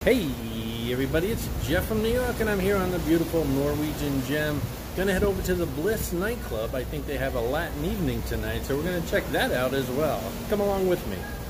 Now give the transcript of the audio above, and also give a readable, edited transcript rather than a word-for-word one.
Hey everybody, it's Jeff from New York and I'm here on the beautiful Norwegian Gem. Gonna head over to the Bliss nightclub. I think they have a Latin evening tonight, so we're gonna check that out as well. Come along with me.